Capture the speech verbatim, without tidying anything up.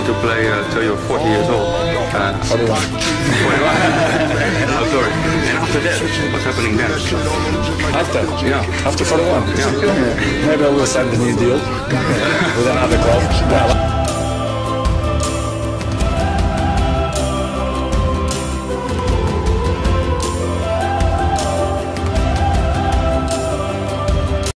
want to play uh, till you're forty years old. Uh, forty-one. forty-one. Oh, sorry. And after that, what's happening then? After? Yeah. After forty-one? Yeah. Maybe I will sign the new deal.